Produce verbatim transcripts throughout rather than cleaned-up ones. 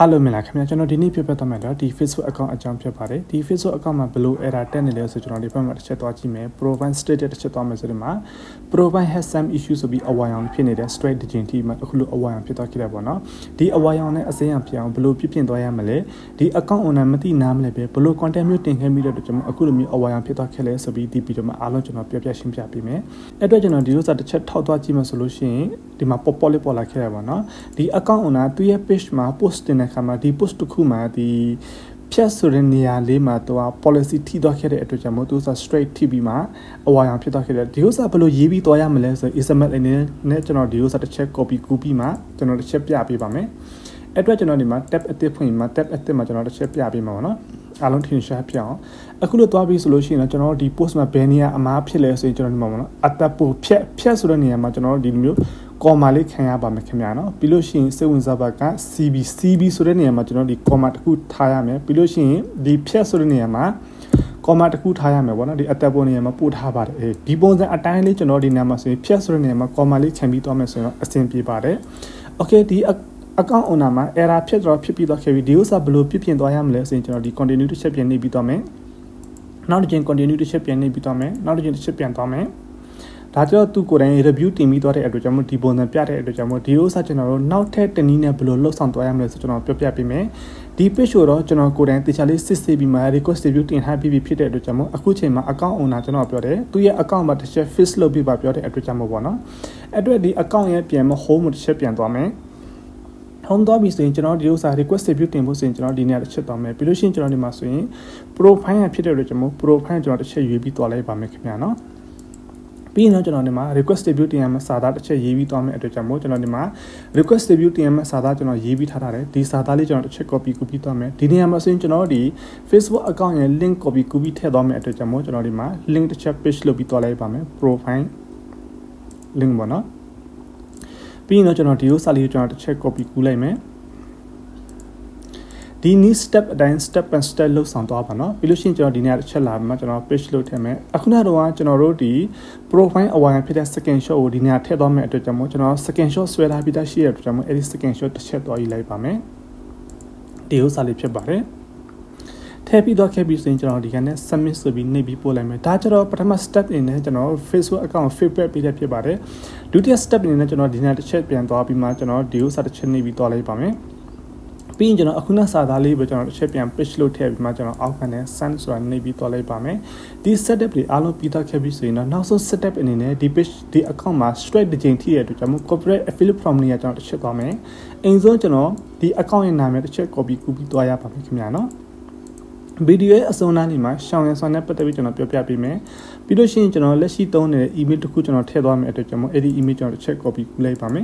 Hello မင်္ဂလာခင်ဗျာကျွန်တော်ဒီနေ့ပြပြသွားမှာတော့ဒီ Facebook account အကြောင်းဖြစ်ပါတယ်ဒီ Facebook account မှာဘယ်လို error တက်နေလဲဆိုကျွန်တော်ဒီဘက်မှာတစ်ချက်သွားကြည့်မယ် profile status တစ်ချက်သွားမယ်ဆိုဒီမှာ profile has some issue ဆိုပြီးအဝါရောင်ဖြစ်နေတဲ့ straight တစ်ချိန်ထိမှအခုလိုအဝါရောင်ဖြစ်သွားခဲ့တယ်ပေါ့နော်ဒီအဝါရောင်နဲ့အစိမ်းရောင်ဖြစ်အောင်ဘယ်လိုပြပြင်သွားရမလဲဒီ account owner မသိနားမလဲပဲဘယ်လို content မျိုးတင်ခဲ့ပြီးတော့ကျွန်တော်အခုလိုမျိုးအဝါရောင်ဖြစ်သွားခဲ့လဲဆိုပြီးဒီဗီဒီယိုမှာအားလုံးကျွန်တော်ပြပြရှင်းပြပေးမယ်အဲ့တော့ကျွန်တော်ဒီလိုစာတစ်ချက်ထောက်သွားကြည့်မှဆိုလို့ရှိရင်ဒီမှာ pop pop လေးပေါ်လာခဲ့တယ်ပေါ့နော်ဒီ account owner သူ့ရဲ့ page မှာ post တင်တဲ့အခါမှာဒီ post တစ်ခုမှာဒီဖြတ်ဆိုတဲ့နေရာလေးမှာသူက policy ထိသွားခဲ့တဲ့အတွက်ကြောင့်မို့သူက straight ထိပြီးမှအဝါရောင်ဖြစ်သွားခဲ့တယ်ဒီဥစ္စာဘယ်လိုရေးပြီးသွားရမလဲဆို S M L အနေနဲ့ကျွန်တော်ဒီဥစ္စာတစ်ချက် copy ကူးပြီးမှကျွန်တော်တစ်ချက်ပြပေးပါမယ်အဲ့အတွက်ကျွန်တော်ဒီမှာ tab အသစ်ဖွင့်မှာ tab အသစ်မှာကျွန်တော်တစ်ချက်ပြပေးမှာပေါ့နော်အားလုံးထင်ရှားပြအောင်အခုလို့သွားပြီးဆိုလို့ရှိရင်တော့ကျွန်တော်ဒီ post မှာဘယ်နေရာအမားဖြစ်လဲဆိုရင်ကျွန်တော်ဒီမှာပေါ့နော်အတပ်ပိုဖြတ်ဖြတ်ဆိုတဲ့နေရာမှာကျွန်တော်ဒီလိုမျိုးကော်မာလေးခံရပါမယ်ခင်ဗျာနော်ပြီးလို့ရှိရင်စိတ်ဝင်စားပါက C B C B ဆိုတဲ့နေရာမှာကျွန်တော်ဒီကော်မာတစ်ခုထားရမယ်ပြီးလို့ရှိရင်ဒီဖြတ်ဆိုတဲ့နေရာမှာကော်မာတစ်ခုထားရမယ်ပေါ့နော်ဒီအတပ်ပေါ်နေရာမှာပို့ထားပါတယ်အဲဒီပုံစံအတိုင်းလေးကျွန်တော်ဒီနေရာမှာဆိုရင်ဖြတ်ဆိုတဲ့နေရာမှာကော်မာလေးခံပြီးသွားမယ်ဆိုရင်တော့အဆင်ပြေပါတယ် Okay ဒီaccount owner မှာ error ဖြစ်တော့ဖြစ်ပြီးတော့ခဲ့ပြီးဒီဥစ္စာဘယ်လိုပြပြင်သွားရမလဲဆိုရင်ကျွန်တော်ဒီ continue တစ်ချက်ပြန်နေပြီးသွားမယ်နောက်တစ်ချိန် continue တစ်ချက်ပြန်နေပြီးသွားမယ်နောက်တစ်ချိန်တစ်ချက်ပြန်သွားမယ်ဒါကြောင့်သူကိုယ်တိုင် review တင်ပြီးသွားတဲ့အတွက်ကြောင့်မို့ဒီပုံစံပြတဲ့အတွက်ကြောင့်မို့ဒီဥစ္စာကျွန်တော်တို့နောက်ထပ်တနည်းနဲ့ဘယ်လိုလှုပ်ဆောင်သွားရမလဲဆိုကျွန်တော်ပြောပြပေးမယ်ဒီ page ကိုတော့ကျွန်တော်ကိုယ်တိုင်တခြားလေးစစ်ဆေးပြီးမှ request review တင်ထားပြီးဖြစ်တဲ့အတွက်ကြောင့်မို့အခုချိန်မှာ account owner ကျွန်တော်ပြောတယ်သူရဲ့ account မှာတစ်ချက် fix လုပ်ပြီးပါပြောတဲ့အတွက်ကြောင့်မို့ပေါ့နော်အဲ့အတွက်ဒီ account ရဲ့ပြန်မ home တစ်ချက်ပြန်သွားမယ်home တော့ပြီးဆိုရင်ကျွန်တော်ဒီဥစ္စာ request review တင်ဖို့ဆိုရင်ကျွန်တော်ဒီနေရာတစ်ချက်သွားမယ်ပြီးလို့ရှိရင်ကျွန်တော်ဒီမှာဆိုရင် profile ရဖြစ်တဲ့အတွက်ကျွန်တော် profile ကျွန်တော်တစ်ချက်ရွေးပြီးသွားလိုက်ပါမယ်ခင်ဗျာနော်ပြီးရင်တော့ကျွန်တော်ဒီမှာ request review တင်ရမယ့်စာသားတစ်ချက်ရေးပြီးသွားမယ်အတွက်ကြောင့်မို့ကျွန်တော်ဒီမှာ request review တင်ရမယ့်စာသားကျွန်တော်ရေးပြီးထားတာတယ်ဒီစာသားလေးကျွန်တော်တစ်ချက် copy ကူးပြီးသွားမယ်ဒီနေရာမှာဆိုရင်ကျွန်တော်ဒီ Facebook account ရဲ့ link copy ကူးပြီးထည့်သွားမယ်အတွက်ကြောင့်မို့ကျွန်တော်ဒီမှာ link တစ်ချက် paste လုပ်ပြီးသွားလိုက်ပါမယ် profile link ပေါ့နော်ပြီးရင်တော့ကျွန်တော်ဒီဥစ္စာလေးကိုကျွန်တော်တစ်ချက် copy ကူးလိုက်မယ်ဒီ next step အတိုင်း step and step လောက်ဆောင်သွားပါနော်ပြီးလို့ရှိရင်ကျွန်တော်ဒီနေ့တစ်ချက်လာမှာကျွန်တော် page လုပ်ထည့်မယ်အခုနကတော့ကျွန်တော်တို့ဒီ profile အဝါရဖြစ်တဲ့ second shot ကိုဒီနေ့ထည့်သွားမယ်အတွက်ကြောင့်မို့ကျွန်တော် second shot ဆွဲထားပြီးသားရှိတဲ့အတွက်ကြောင့်မို့အဲ့ဒီ second shot တစ်ချက်သွားယူလိုက်ပါမယ်ဒီဥစ္စာလေးဖြစ်ပါတယ်ထည့်ပြီးတော့ခဲ့ပြီးဆိုရင်ကျွန်တော်ဒီကနေ့ submit ဆိုပြီးနေပြီးပို့လိုက်မယ်ဒါကြတော့ပထမ step အနေနဲ့ကျွန်တော် Facebook account feedback ပေးတဲ့ဖြစ်ပါတယ်ဒုတိယ step အနေနဲ့ကျွန်တော်ဒီနေ့တစ်ချက်ပြန်သွားပြီးမှကျွန်တော်ဒီဥစ္စာတစ်ချက်နေပြီးသွားလိုက်ပါမယ်ပြီးရင်ကျွန်တော်အခုနစာသားလေးပဲကျွန်တော်တစ်ချက်ပြန် page လုပ်ထည့်ပြီးမှကျွန်တော်အောက်ကနေ send ဆိုတာနေပြီးသွားလိုက်ပါမယ်ဒီ setup တွေအားလုံးပြီးသားခဲ့ပြီးဆိုရင်တော့နောက်ဆုံး setup အနေနဲ့ဒီ page ဒီ account မှာ straight တစ်ချိန်ထိရတဲ့အတွက်ကျွန်တော် corporate affiliate from နေရာကျွန်တော်တစ်ချက်သွားမယ်အရင်ဆုံးကျွန်တော်ဒီ account ရဲ့နာမည်တစ်ချက် copy ကူးပြီးသွားရပါမယ်ခင်ဗျာနော်ဗီဒီယိုရဲ့အစုံအပိုင်းမှာရှောင်းရန်ဆောင်နဲ့ပတ်သက်ပြီးကျွန်တော်ပြောပြပေးမယ်ပြီးလို့ရှိရင်ကျွန်တော်လက်ရှိသုံးနေတဲ့ email တစ်ခုကျွန်တော်ထည့်သွားမယ်အတွက်ကျွန်တော်အဲ့ဒီ email ကျွန်တော်တစ်ချက် copy ကူးလိုက်ပါမယ်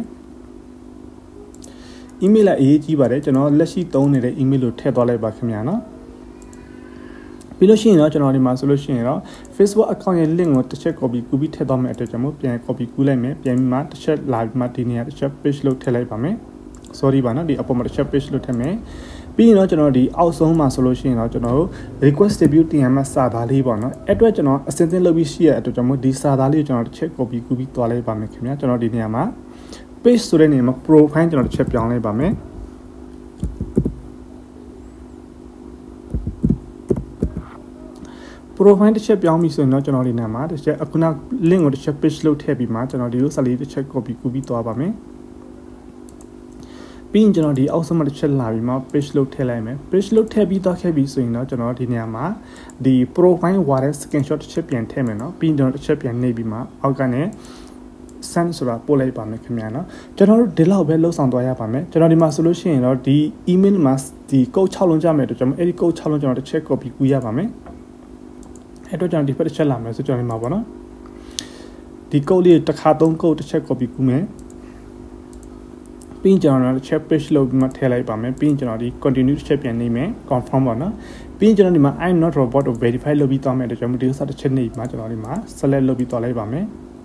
email လည်းအရေးကြီးပါတယ်ကျွန်တော်လက်ရှိသုံးနေတဲ့ email ကိုထည့်သွားလိုက်ပါခင်ဗျာနော်ပြီးလို့ရှိရင်တော့ကျွန်တော်ဒီမှာဆိုလို့ရှိရင်တော့ Facebook account ရဲ့ link ကိုတစ်ချက် copy ကူးပြီးထည့်သွားမယ်အတွက်ကျွန်တော်ပြန် copy ကူးလိုက်မယ်ပြန်ပြီးမှတစ်ချက်လာပြီးမှဒီနေရာတစ်ချက် page လုပ်ထည့်လိုက်ပါမယ် sorry ပါနော်ဒီအပေါ်မှာတစ်ချက် page လုပ်ထည့်မယ်ပြီးရင်တော့ကျွန်တော်ဒီအောက်ဆုံးမှာဆိုလို့ရှိရင်တော့ကျွန်တော်တို့ request review တင်ရမယ့်စာသားလေးပေါ့နော်အဲ့အတွက်ကျွန်တော်အစင်းစင်းလုပ်ပြီးရှိရတဲ့အတွက်ကျွန်တော်ဒီစာသားလေးကိုကျွန်တော်တစ်ချက် copy ကူးပြီးသွားလိုက်ပါမယ်ခင်ဗျာကျွန်တော်ဒီနေရာမှာ page ဆိုတဲ့နေရာမှာ profile ကျွန်တော်တစ်ချက်ပြောင်းလိုက်ပါမယ် profile တစ်ချက်ပြောင်းပြီဆိုရင်တော့ကျွန်တော်ဒီနေရာမှာတစ်ချက်အခုန link ကိုတစ်ချက် page လုပ်ထည့်ပြီးမှကျွန်တော်ဒီလိုစာလေးတစ်ချက် copy ကူးပြီးသွားပါမယ်ပြီးရင်ကျွန်တော်ဒီအောက်ဆုံးမှာတစ်ချက်လာပြီးမှ page လုပ်ထည့်လိုက်မယ် page လုပ်ထည့်ပြီးတော့ခဲ့ပြီဆိုရင်တော့ကျွန်တော်ဒီနေရာမှာဒီ profile ဝါတဲ့ screenshot တစ်ချက်ပြန်ထည့်မယ်နော်ပြီးရင်ကျွန်တော်တစ်ချက်ပြန်နှိပ်ပြီးမှအောက်ကနေ send ဆိုတာပို့လိုက်ပါမယ်ခင်ဗျာနော်ကျွန်တော်တို့ဒီလောက်ပဲလှုပ်ဆောင်သွားရပါမယ်ကျွန်တော်ဒီမှာဆိုလို့ရှိရင်တော့ဒီ email မှာဒီ code ၆လုံးကြမယ်တော့ကျွန်တော်အဲ့ဒီ code ၆လုံးကျွန်တော်တစ်ချက် copy ကူးရပါမယ်အဲ့တော့ကျွန်တော်ဒီဖက်တစ်ချက်လာမယ်ဆိုကျွန်တော်ဒီမှာပေါ့နော်ဒီ code လေးတစ်ခါသုံး code တစ်ချက် copy ကူးမယ်ပြီးရင်ကျွန်တော်တို့ check page လုပ်ပြီးမှထည့်လိုက်ပါမယ်ပြီးရင်ကျွန်တော်ဒီ continue တစ်ချက်ပြန်နေမယ် confirm ပါနော်ပြီးရင်ကျွန်တော်ဒီမှာ I'm not robot ကို verify လုပ်ပြီးသွားမယ်တော့ကျွန်တော်ဒီဥစ္စာတစ်ချက်နေပြီးမှကျွန်တော်ဒီမှာ select လုပ်ပြီးသွားလိုက်ပါမယ်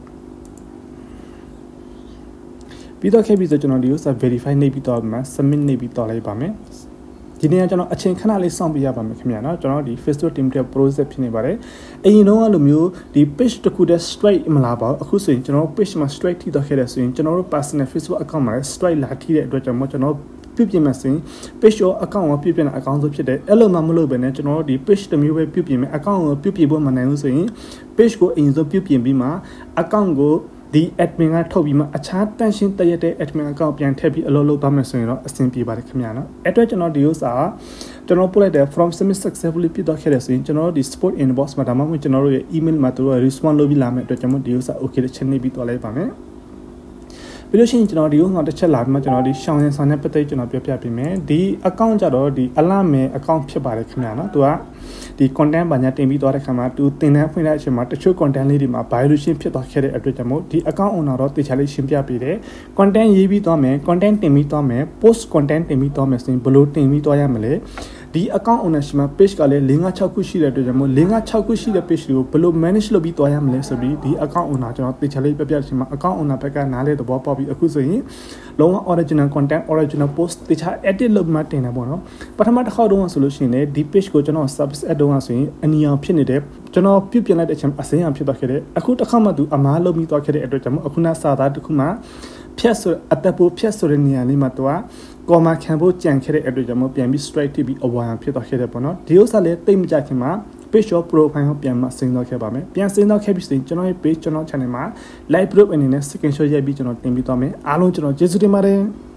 ပြီးတော့ခဲ့ပြီးဆိုကျွန်တော်ဒီဥစ္စာ verify နေပြီးတော့မှ submit နေပြီးတော့လိုက်ပါမယ်ဒီနေ့ကကျွန်တော်အချိန်ခဏလေးစောင့်ပြရပါမယ်ခင်ဗျာနော်ကျွန်တော်ဒီ Facebook team တဲ့ process ဖြစ်နေပါတယ်အရင်တော့လိုမျိုးဒီ page တစ်ခုတည်း straight မလာပါဘူးအခုဆိုရင်ကျွန်တော် page မှာ straight ထိတော့ခဲ့တယ်ဆိုရင်ကျွန်တော်တို့ personal Facebook account မှာ straight လာထိတဲ့အတွက်ကြောင့်မို့ကျွန်တော်ပြုပြင်မယ်ဆိုရင် page ရော account ကိုပြုပြင်တဲ့အကောင်းဆုံးဖြစ်တယ်အဲ့လိုမှမလုပ်ဘဲနဲ့ကျွန်တော်တို့ဒီ page တစ်မျိုးပဲပြုပြင်မယ် account ကိုပြုပြင်ဖို့မနိုင်ဘူးဆိုရင် page ကိုအရင်ဆုံးပြုပြင်ပြီးမှ account ကိုဒီ admin ကထုတ်ပြီးမှအခြားတန်ရှင်းတရက်တဲ့ admin account ပြန်ထည့်ပြီးအလုပ်လုပ်သွားမယ်ဆိုရင်တော့အဆင်ပြေပါတယ်ခင်ဗျာနော်အဲ့အတွက်ကျွန်တော်ဒီဥစ္စာကျွန်တော်ပို့လိုက်တဲ့ from submit successfully ပြတော့ခဲ့တယ်ဆိုရင်ကျွန်တော်တို့ဒီ support inbox မှာဒါမှမဟုတ်ကျွန်တော်တို့ရဲ့ email မှာတို့ respond လုပ်ပြီးလာမယ်အတွက်ကျွန်တော်ဒီဥစ္စာ okay တဲ့ချက်နေပြီးတော့လိုက်ပါမယ်ပြီးလို့ရှိရင်ကျွန်တော်ဒီဥစ္စာတစ်ချက်လာပြီးမှကျွန်တော်ဒီရှောင်းရင်းဆောင်တဲ့ပတ်သက်ကျွန်တော်ပြောပြပေးမယ်ဒီ account ကြတော့ဒီ alarm account ဖြစ်ပါတယ်ခင်ဗျာနော်သူကဒီ content ဘာညာတင်ပြီးသွားတဲ့ခါမှာသူတင်တဲ့ဖွင့်တဲ့အချိန်မှာတချို့ content လေးတွေမှာ violation ဖြစ်သွားခဲ့တဲ့အတွက်ကြောင့်မို့ဒီ account owner တော့တေချာလေးရှင်းပြပေးတယ် content ရေးပြီးသွားမယ် content တင်ပြီးသွားမယ် post content တင်ပြီးသွားမယ်ဆိုရင်ဘယ်လိုတင်ပြီးသွားရမလဲဒီ account ownership မှာ page ကလည်း၄၅၆ခုရှိတဲ့အတွက်ကြောင့်မို့၄၅၆ခုရှိတဲ့ page တွေကိုဘယ်လို manage လုပ်ပြီးသွားရမလဲဆိုပြီးဒီ account owner ကျွန်တော်တေချာလေးပြပြချင်မှာ account owner ဘက်ကနားလေသဘောပေါက်ပြီးအခုဆိုရင်လုံးဝ original content original post တေချာ edit လုပ်မှတင်တယ်ပေါ့နော်ပထမတစ်ခေါက်တုန်းကဆိုလို့ရှိရင်လည်းဒီ page ကိုကျွန်တော် service add တုန်းကဆိုရင်အနီအောင်ဖြစ်နေတယ်ကျွန်တော်ပြုပြင်လိုက်တဲ့အချိန်အစင်းအောင်ဖြစ်သွားခဲ့တယ်အခုတစ်ခါမှသူအမားလုပ်ပြီးသွားခဲ့တဲ့အတွက်ကြောင့်အခုနစာသားတစ်ခုမှဖြတ်ဆိုအတက်ပိုဖြတ်ဆိုတဲ့နေရာလေးမှာသူကကော်မာခံဖို့ကြံခဲ့တဲ့အတွက်ကြောင့်ပြန်ပြီး straight တိပြီးအဝါဖြစ်သွားခဲ့တယ်ပေါ့နော်ဒီဥစ္စာလေးတိတ်မကြခင်မှာ page ရော profile ကိုပြန်မဆင်းတော့ခဲ့ပါမယ်ပြန်ဆင်းတော့ခဲ့ပြီးဆိုရင်ကျွန်တော်ရဲ့ page ကျွန်တော် channel မှာ live group အနေနဲ့ screenshot ရိုက်ပြီးကျွန်တော်တင်ပြီးသွားမယ်အားလုံးကျွန်တော်ကျေးဇူးတင်ပါတယ်